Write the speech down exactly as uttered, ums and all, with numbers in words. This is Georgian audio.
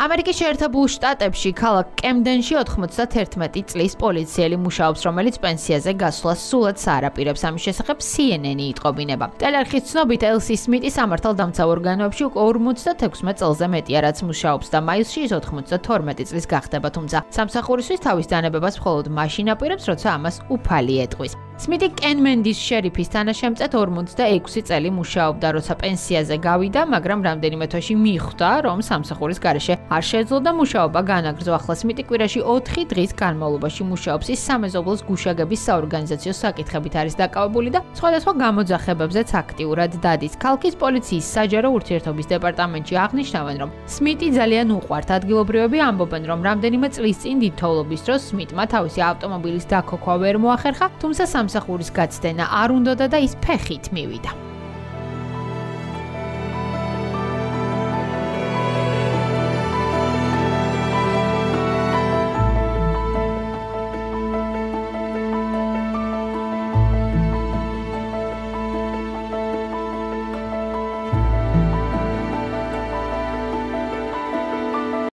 ამერიკის შეერთებულ შტატებში ქალაქ კემდენში ოთხმოცდაათერთმეტი წლის პოლიციელი მუშაობს, რომელიც პენსიაზე გასვლას სულაც არაპირებს. ამის შესახებ C N N-ი იტყობინება. ტელეარხის ცნობით ელსი სმიტი სამართალდამცავ ორგანოებში უკვე ორმოცდათექვსმეტ წელზე მეტია, რაც მუშაობს და მაისში ის ოთხმოცდათორმეტი წლის გახდება, თუმცა სამსახურისთვის თავის დანებებას მხოლოდ მაშინ აპირებს, როცა ამას უფალი ეტყვის. სმიტი კენმენდის შერიფის თანაშემწედ ორმოცდაექვსი წელი მუშაობდა, როცა პენსიაზე გავიდა, მაგრამ რამდენიმე თვეში მიხვდა, რომ სამსახურის გარეშე არ შეძლო და მუშაობა განაგრძო. ახლა სმიტი კვირაში ოთხი დღის განმავლობაში მუშაობს. ის სამეზობლოს გუშაგების საორგანიზაციო საკითხებით არის დაკავებული და სხვადასხვა გამოძახებებზეც აქტიურად დადის. ქალქის პოლიციის საჯარო ურთიერთობის დეპარტამენტში აღნიშნავენ, რომ სმიტი ძალიან უყვართ. ადგილობრივები ამბობენ, რომ რამდენიმე წლის წინ დიდ თოვლობის დროს სმიტმა თავისი ავტომობილის დაქოქვა ვერ მოახერხა, თუმცა სამსახურის გაცდენა არ უნდოდა და ის ფეხით მივიდა.